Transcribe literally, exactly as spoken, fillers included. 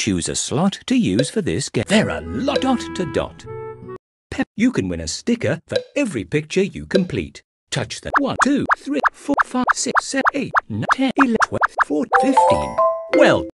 choose a slot to use for this game. There are lot dot to dot. Pep, you can win a sticker for every picture you complete. Touch the one, two, three, four, five, six, seven, eight, nine, ten, eleven, twelve, fourteen, fifteen. Well